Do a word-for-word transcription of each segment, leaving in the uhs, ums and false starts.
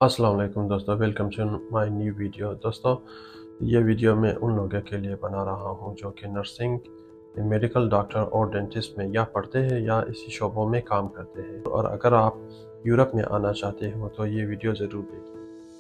अस्सलाम वालेकुम दोस्तों, welcome to my new video. दोस्तों, ये वीडियो मैं उन लोगों के लिए बना रहा हूँ जो कि नर्सिंग, मेडिकल डॉक्टर और डेंटिस्ट में या पढ़ते हैं या इसी शोबों में काम करते हैं। और अगर आप यूरोप में आना चाहते हो तो ये वीडियो ज़रूर देखिए।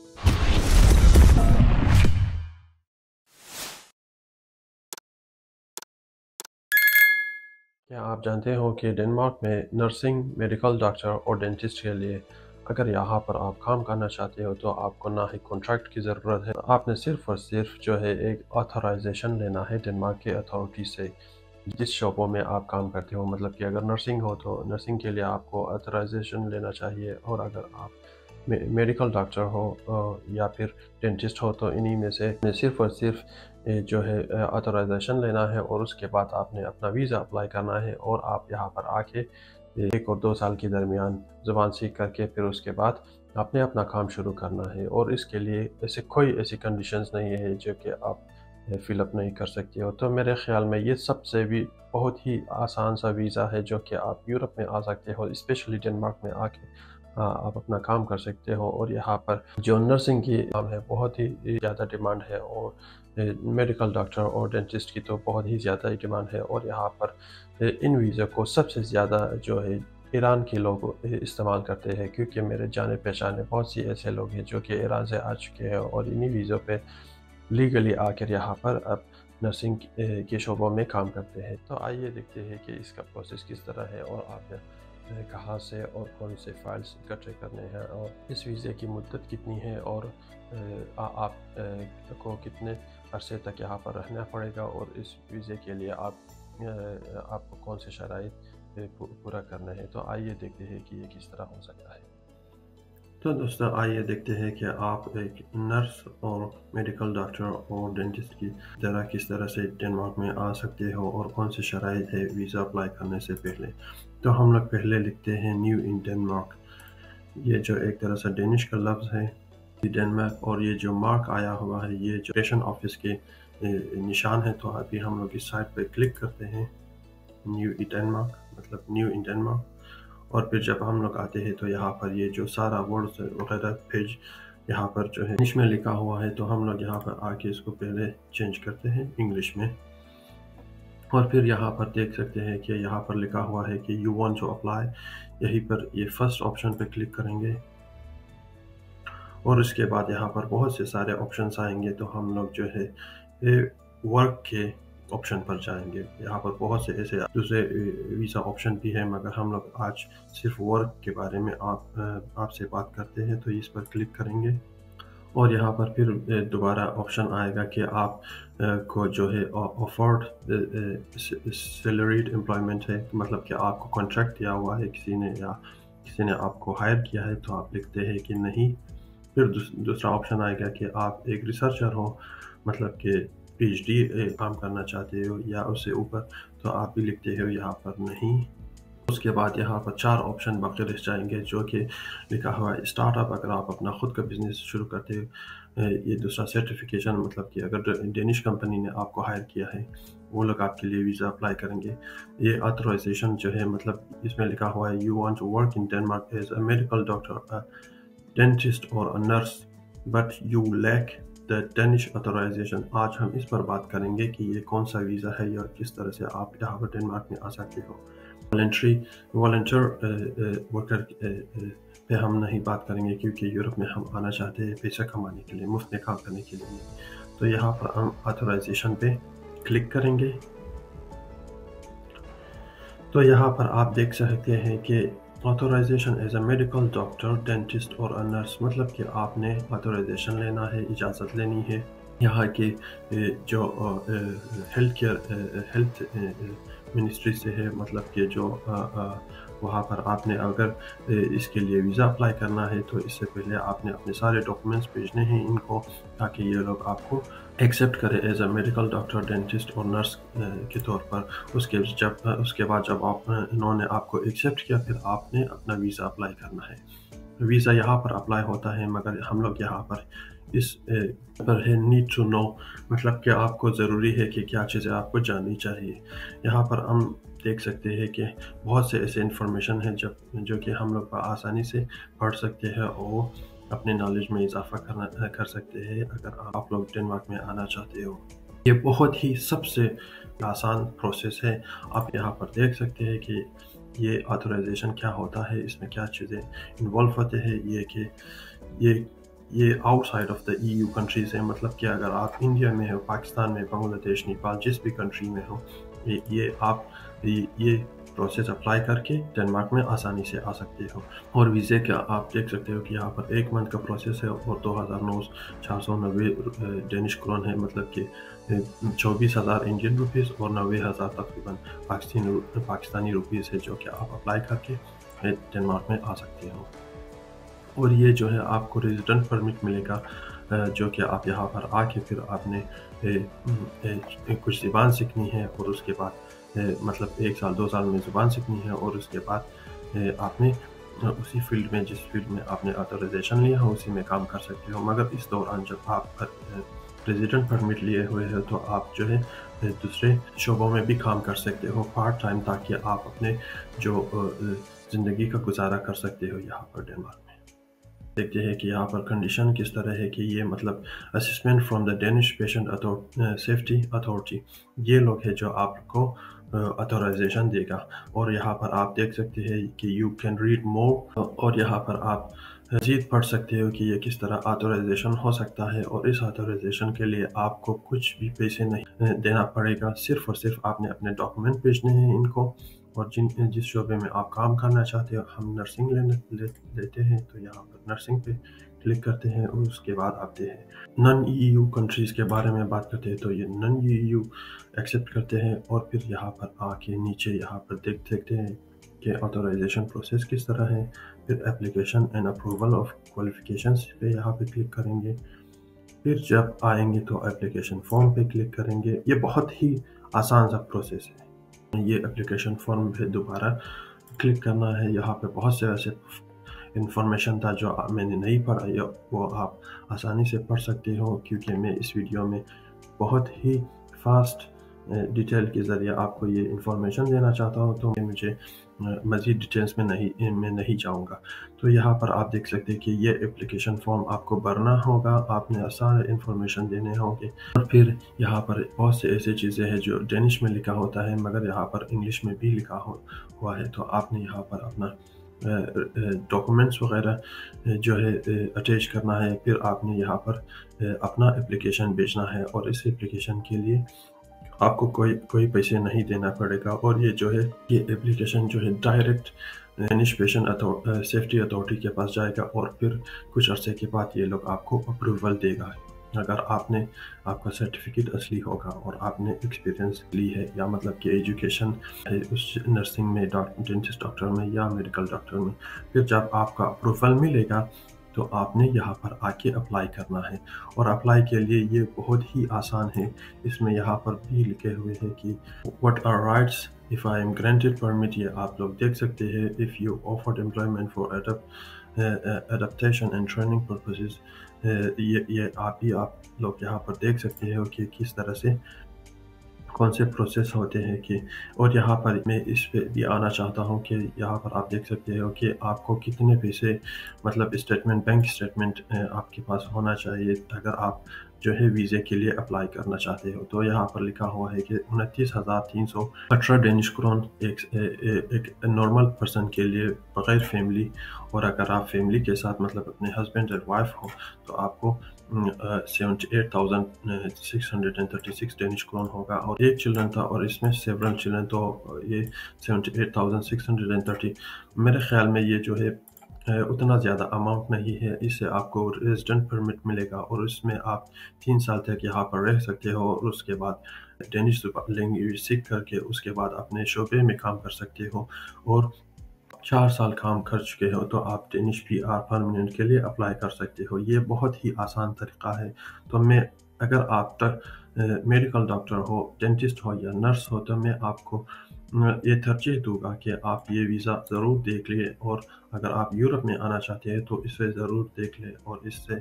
क्या आप जानते हो कि डेनमार्क में नर्सिंग, मेडिकल डॉक्टर और डेंटिस्ट के लिए अगर यहाँ पर आप काम करना चाहते हो तो आपको ना ही कॉन्ट्रैक्ट की ज़रूरत है, आपने सिर्फ और सिर्फ जो है एक ऑथराइजेशन लेना है डेनमार्क के अथॉरिटी से जिस शोबों में आप काम करते हो। मतलब कि अगर नर्सिंग हो तो नर्सिंग के लिए आपको ऑथराइजेशन लेना चाहिए, और अगर आप मे, मेडिकल डॉक्टर हो अ, या फिर डेंटिस्ट हो तो इन्हीं में से सिर्फ और सिर्फ ए, जो है ऑथराइजेशन लेना है, और उसके बाद आपने अपना वीज़ा अप्लाई करना है और आप यहाँ पर आके एक और दो साल के दरमियान ज़ुबान सीख करके फिर उसके बाद आपने अपना काम शुरू करना है। और इसके लिए ऐसे कोई ऐसी कंडीशंस नहीं है जो कि आप फिलअप नहीं कर सकते हो। तो मेरे ख्याल में ये सबसे भी बहुत ही आसान सा वीज़ा है जो कि आप यूरोप में आ सकते हो, स्पेशली डेनमार्क में आके आ, आप अपना काम कर सकते हो। और यहाँ पर जो नर्सिंग की काम है बहुत ही ज़्यादा डिमांड है, और मेडिकल डॉक्टर और डेंटिस्ट की तो बहुत ही ज़्यादा ही डिमांड है। और यहाँ पर इन वीज़ा को सबसे ज़्यादा जो है ईरान के लोग इस्तेमाल करते हैं, क्योंकि मेरे जाने पहचाने बहुत सी ऐसे लोग हैं जो कि ईरान से आ चुके हैं और इन्हीं वीज़ों पे लीगली आकर यहाँ पर अब नर्सिंग के शोबों में काम करते हैं। तो आइए देखते हैं कि इसका प्रोसेस किस तरह है, और आप कहाँ से और कौन से फाइल्स इकट्ठे करने हैं, और इस वीज़े की मुद्दत कितनी है, और आ, आप को कितने अरसे तक यहाँ पर रहना पड़ेगा, और इस वीज़े के लिए आप आपको कौन से शराइत पूरा करना है। तो आइए देखते हैं कि ये किस तरह हो सकता है। तो दोस्तों, आइए देखते हैं कि आप एक नर्स और मेडिकल डॉक्टर और डेंटिस्ट की तरह किस तरह से डेनमार्क में आ सकते हो और कौन से शराइत है वीज़ा अप्लाई करने से पहले। तो हम लोग पहले लिखते हैं न्यू इन डेनमार्क। ये जो एक तरह से डेनिश का लफ्ज़ है डेनमार्क, और ये जो मार्क आया हुआ है ये जो स्टेशन ऑफिस के निशान है। तो अभी हम लोग इस साइट पे क्लिक करते हैं, न्यू इन डेनमार्क मतलब न्यू इन डेनमार्क। और फिर जब हम लोग आते हैं तो यहाँ पर ये जो सारा वर्ड्स वगैरह पेज यहाँ पर जो है इंग्लिश में लिखा हुआ है, तो हम लोग यहाँ पर आके इसको पहले चेंज करते हैं इंग्लिश में। और फिर यहाँ पर देख सकते हैं कि यहाँ पर लिखा हुआ है कि यू वांट टू अप्लाई, यहीं पर ये फर्स्ट ऑप्शन पे क्लिक करेंगे, और उसके बाद यहाँ पर बहुत से सारे ऑप्शंस आएंगे। तो हम लोग जो है वर्क के ऑप्शन पर जाएंगे। यहाँ पर बहुत से ऐसे दूसरे वीज़ा ऑप्शन भी हैं, मगर हम लोग आज सिर्फ वर्क के बारे में आप आपसे बात करते हैं। तो इस पर क्लिक करेंगे, और यहाँ पर फिर दोबारा ऑप्शन आएगा कि आप को जो है ऑफर्ड सैलरीड एम्प्लॉयमेंट है, मतलब कि आपको कॉन्ट्रैक्ट दिया हुआ है किसी ने, या किसी ने आपको हायर किया है। तो आप लिखते हैं कि नहीं। फिर दूसरा ऑप्शन आएगा कि आप एक रिसर्चर हो, मतलब कि पीएचडी काम करना चाहते हो या उससे ऊपर, तो आप भी लिखते हो यहाँ पर नहीं। उसके बाद यहाँ पर चार ऑप्शन बाकी रह जाएंगे जो कि लिखा हुआ है स्टार्टअप, अगर आप अपना खुद का बिजनेस शुरू करते हो। ये दूसरा सर्टिफिकेशन, मतलब कि अगर डेनिश कंपनी ने आपको हायर किया है वो लोग आपके लिए वीज़ा अप्लाई करेंगे। ये ऑथराइजेशन जो है, मतलब इसमें लिखा हुआ है you want to work in Denmark as a medical doctor, dentist और nurse, but you lack the Danish authorisation. आज हम इस पर बात करेंगे कि ये कौन सा वीज़ा है और किस तरह से आप यहाँ पर डेनमार्क में आ सकते हो। वॉलंटरी वॉलंटियर वर्कर पे हम नहीं बात करेंगे, क्योंकि यूरोप में हम आना चाहते हैं पैसा कमाने के लिए, मुफ्त में काम करने के लिए। तो यहाँ पर हम ऑथराइजेशन पे क्लिक करेंगे। तो यहाँ पर आप देख सकते हैं कि authorisation as a medical doctor, dentist और अ नर्स, मतलब कि आपने ऑथराइजेशन लेना है, इजाज़त लेनी है यहाँ के जो हेल्थ केयर हेल्थ मिनिस्ट्री से है, मतलब कि जो वहाँ पर आपने अगर इसके लिए वीज़ा अप्लाई करना है तो इससे पहले आपने अपने सारे डॉक्यूमेंट्स भेजने हैं इनको, ताकि ये लोग आपको एक्सेप्ट करें as a medical doctor, dentist और नर्स के तौर पर। उसके जब उसके बाद जब आप इन्होंने आपको एक्सेप्ट किया, फिर आपने अपना वीज़ा अप्लाई करना है। वीज़ा यहाँ पर अप्लाई होता है, मगर हम लोग यहाँ पर इस पर है नीड टू नो, मतलब कि आपको ज़रूरी है कि क्या चीज़ें आपको जाननी चाहिए। यहाँ पर हम देख सकते हैं कि बहुत से ऐसे इन्फॉर्मेशन है जब जो कि हम लोग आसानी से पढ़ सकते हैं, और اپنے نالج میں اضافہ کرنا کر سکتے ہیں اگر آپ لوگ ڈنمارک میں آنا چاہتے ہو۔ یہ بہت ہی سب سے آسان پروسیس ہے۔ آپ یہاں پر دیکھ سکتے ہیں کہ یہ آتھورائزیشن کیا ہوتا ہے، اس میں کیا چیزیں انوالو ہوتے ہیں۔ یہ کہ یہ یہ outside of the E U countries ہے، مطلب کہ اگر آپ انڈیا میں ہو، پاکستان میں، بنگلہ دیش، نیپال، جس بھی کنٹری میں ہو، یہ یہ آپ یہ پروسیس اپلائی کر کے ڈنمارک میں آسانی سے آ سکتے ہو۔ اور ویزے کا آپ دیکھ سکتے ہو کہ یہاں پر ایک منتھ کا پروسیس ہے اور دو ہزار نو چار سو نوے ڈینش کرون ہے، مطلب کہ چوبیس ہزار انڈین روپیز اور نوے ہزار تقریباً پاکستانی پاکستانی روپیز ہے، جو کہ آپ اپلائی کر کے ڈنمارک میں آ سکتے ہو۔ اور یہ جو ہے آپ کو ریزیڈنٹ پرمٹ ملے گا، جو کہ آپ یہاں پر آ کے پھر آپ نے کچھ زبان سیکھنی ہے اور اس کے بعد مطلب ایک سال دو سال میں زبان سیکھنی ہے، اور اس کے بعد آپ نے اسی فیلڈ میں جس فیلڈ میں آپ نے آتھورائزیشن لیا ہو اسی میں کام کر سکتے ہو۔ مگر اس دوران جب آپ ریزیڈنٹ پرمٹ لیے ہوئے ہو تو آپ جو ہے دوسرے شعبوں میں بھی کام کر سکتے ہو پارٹ ٹائم، تاکہ آپ اپنے جو زندگی کا گزارا کر سکتے ہو یہاں پر ڈنمارک میں۔ دیکھتے ہیں کہ یہاں پر کنڈیشن کس طرح ہے کہ یہ مطلب assessment from the Danish patient safety authority, یہ لوگ ہے جو آپ کو اتھورائزیشن دے گا۔ اور یہاں پر آپ دیکھ سکتے ہیں کہ یو کین ریڈ مور، اور یہاں پر آپ مزید پڑھ سکتے ہو کہ یہ کس طرح آتھورائزیشن ہو سکتا ہے۔ اور اس آتھورائزیشن کے لیے آپ کو کچھ بھی پیسے نہیں دینا پڑے گا، صرف اور صرف آپ نے اپنے ڈاکومنٹ بھیجنے ہیں ان کو، اور جن جس شعبے میں آپ کام کرنا چاہتے ہو۔ ہم نرسنگ لینے لیتے ہیں تو یہاں پر نرسنگ پہ کلک کرتے ہیں، اور اس کے بعد آتے ہیں نن ای یو کنٹریز کے بارے میں بات کرتے ہیں تو یہ نن ای یو ایکسیپٹ کرتے ہیں، اور پھر یہاں پر آ کے نیچے یہاں پر دیکھ سکتے ہیں کہ آتھورائزیشن پروسیس کس طرح ہے۔ پھر application and approval of qualifications پہ یہاں پہ کلک کریں گے۔ پھر جب آئیں گے تو اپلیکیشن فارم پہ کلک کریں گے۔ یہ بہت ہی آسان سا پروسیس ہے۔ یہ اپلیکیشن فارم پہ دوبارہ کلک کرنا ہے۔ یہاں پہ بہت سے ایسے انفارمیشن تھا جو میں نے نہیں پڑھا، وہ آپ آسانی سے پڑھ سکتے ہو، کیونکہ میں اس ویڈیو میں بہت ہی فاسٹ ڈیٹیل کے ذریعے آپ کو یہ انفارمیشن دینا چاہتا ہوں، تو مجھے مزید ڈیٹیلز میں نہیں میں نہیں جاؤں گا۔ تو یہاں پر آپ دیکھ سکتے ہیں کہ یہ اپلیکیشن فارم آپ کو بھرنا ہوگا، آپ نے سارے انفارمیشن دینے ہوں گے، اور پھر یہاں پر بہت سے ایسی چیزیں ہیں جو ڈینش میں لکھا ہوتا ہے مگر یہاں پر انگلش میں بھی لکھا ہوا ہے۔ تو آپ نے یہاں پر اپنا ڈاکومنٹس وغیرہ جو ہے اٹیچ کرنا ہے، پھر آپ نے یہاں پر اپنا اپلیکیشن بھیجنا ہے، اور اس اپلیکیشن کے لیے آپ کو کوئی کوئی پیسے نہیں دینا پڑے گا۔ اور یہ جو ہے یہ اپلیکیشن جو ہے direct Danish patient safety authority کے پاس جائے گا، اور پھر کچھ عرصے کے بعد یہ لوگ آپ کو اپروول دے گا اگر آپ نے آپ کا سرٹیفکیٹ اصلی ہوگا اور آپ نے ایکسپیرینس لی ہے، یا مطلب کہ ایجوکیشن ہے اس نرسنگ میں، ڈینٹسٹ ڈاکٹر میں یا میڈیکل ڈاکٹر میں۔ پھر جب آپ کا اپروول ملے گا تو آپ نے یہاں پر آ کے اپلائی کرنا ہے، اور اپلائی کے لیے یہ بہت ہی آسان ہے۔ اس میں یہاں پر بھی لکھے ہوئے ہیں کہ what are rights if I am granted permit، یہ آپ لوگ دیکھ سکتے ہیں۔ if you offered employment for adaptation and training purposes، یہ یہ آپ ہی آپ لوگ یہاں پر دیکھ سکتے ہو کہ کس طرح سے کون سے پروسیس ہوتے ہیں کہ، اور یہاں پر میں اس پہ بھی آنا چاہتا ہوں کہ یہاں پر آپ دیکھ سکتے ہو کہ آپ کو کتنے پیسے مطلب اسٹیٹمنٹ بینک اسٹیٹمنٹ آپ کے پاس ہونا چاہیے اگر آپ جو ہے ویزے کے لیے اپلائی کرنا چاہتے ہو۔ تو یہاں پر لکھا ہوا ہے کہ انتیس ہزار تین سو اٹھارہ ڈینش کرون ایک ایک نارمل پرسن کے لیے بغیر فیملی، اور اگر آپ فیملی کے ساتھ مطلب اپنے ہسبینڈ اور وائف ہو تو آپ کو seventy eight thousand six hundred and thirty six Danish krone ہوگا، اور ایک چلڈرن تھا اور اس میں سیورل چلڈرن، تو یہ seventy eight thousand six hundred and thirty میرے خیال میں یہ جو ہے اتنا زیادہ اماؤنٹ نہیں ہے۔ اس سے آپ کو ریزیڈنٹ پرمٹ ملے گا، اور اس میں آپ تین سال تک یہاں پر رہ سکتے ہو، اور اس کے بعد ڈینش لینگویج سیکھ کر کے اس کے بعد اپنے شعبے میں کام کر سکتے ہو، اور چار سال کام کر چکے ہو تو آپ ڈینش پی آر پرماننٹ کے لیے اپلائی کر سکتے ہو۔ یہ بہت ہی آسان طریقہ ہے۔ تو میں اگر آپ تک میڈیکل ڈاکٹر ہو، ڈینٹسٹ ہو یا نرس ہو، تو میں آپ کو یہ ترجیح دوں گا کہ آپ یہ ویزا ضرور دیکھ لیں، اور اگر آپ یورپ میں آنا چاہتے ہیں تو اسے ضرور دیکھ لیں، اور اس سے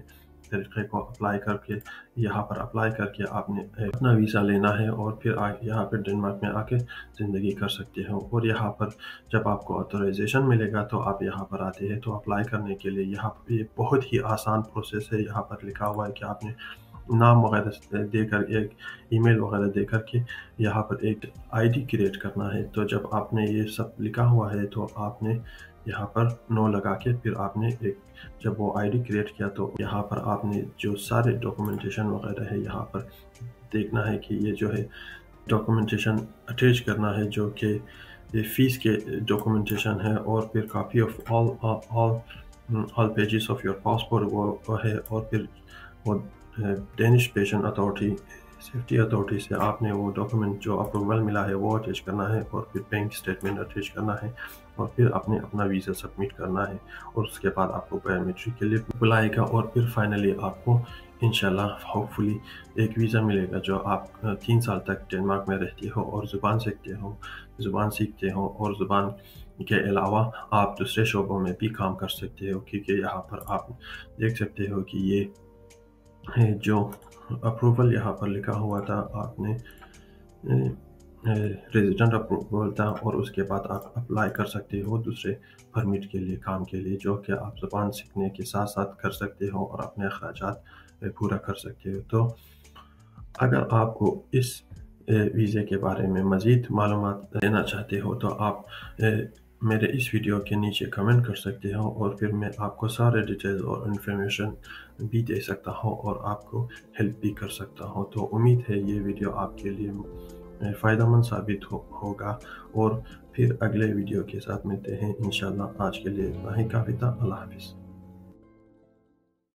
طریقے کو اپلائی کر کے یہاں پر اپلائی کر کے آپ نے اپنا ویزا لینا ہے اور پھر یہاں پہ ڈنمارک میں آ کے زندگی کر سکتے ہو. اور یہاں پر جب آپ کو آتھورائزیشن ملے گا تو آپ یہاں پر آتے ہیں تو اپلائی کرنے کے لیے یہاں پہ یہ بہت ہی آسان پروسیس ہے. یہاں پر لکھا ہوا ہے کہ آپ نے نام وغیرہ دے کر ایک ای میل وغیرہ دے کر کے یہاں پر ایک آئی ڈی کریٹ کرنا ہے. تو جب آپ نے یہ سب لکھا ہوا ہے تو آپ نے یہاں پر نو لگا کے پھر آپ نے ایک جب وہ آئی ڈی کریٹ کیا تو یہاں پر آپ نے جو سارے ڈاکومنٹیشن وغیرہ ہے یہاں پر دیکھنا ہے کہ یہ جو ہے ڈاکومنٹیشن اٹیچ کرنا ہے جو کہ یہ فیس کے ڈاکومنٹیشن ہے اور پھر copy of all all all pages of your passport وہ ہے. اور پھر وہ Danish patient authority safety authority سے آپ نے وہ ڈاکومنٹ جو اپروول ملا ہے وہ اٹیچ کرنا ہے اور پھر بینک اسٹیٹمنٹ اٹیچ کرنا ہے اور پھر آپ نے اپنا ویزا سبمٹ کرنا ہے. اور اس کے بعد آپ کو بایومیٹرک کے لیے بلائے گا اور پھر فائنلی آپ کو انشاءاللہ ہوپ فلی ایک ویزا ملے گا جو آپ تین سال تک ڈنمارک میں رہتے ہو اور زبان سیکھتے ہو زبان سیکھتے ہو اور زبان کے علاوہ آپ دوسرے شعبوں میں بھی کام کر سکتے ہو. کیونکہ یہاں پر آپ دیکھ سکتے ہو کہ یہ جو اپروول یہاں پر لکھا ہوا تھا آپ نے ریزیڈنٹ اپروول تھا اور اس کے بعد آپ اپلائی کر سکتے ہو دوسرے پرمٹ کے لیے کام کے لیے جو کہ آپ زبان سیکھنے کے ساتھ ساتھ کر سکتے ہو اور اپنے اخراجات پورا کر سکتے ہو. تو اگر آپ کو اس ویزے کے بارے میں مزید معلومات لینا چاہتے ہو تو آپ میرے اس ویڈیو کے نیچے کمنٹ کر سکتے ہو اور پھر میں آپ کو سارے ڈیٹیلز اور انفارمیشن بھی دے سکتا ہوں اور آپ کو ہیلپ بھی کر سکتا ہوں. تو امید ہے یہ ویڈیو آپ کے لیے فائدہ مند ثابت ہوگا اور پھر اگلے ویڈیو کے ساتھ ملتے ہیں انشاءاللہ. آج کے لیے اتنا ہی کافی تھا. اللہ حافظ.